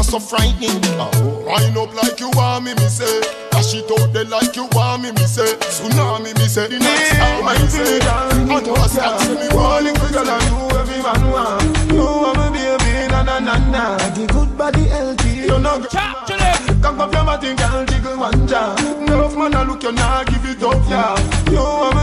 not so frightening. Wind up like you want me say. Dash it out there like you want me say. Tsunami me say. The next time I say. I was asking me rolling quicker than you every man want. You want me baby, na na na na. The good body healthy, you know. Come up your mouth and girl, jiggle one jar. Enough man, I look you now, give it up, yeah. You want me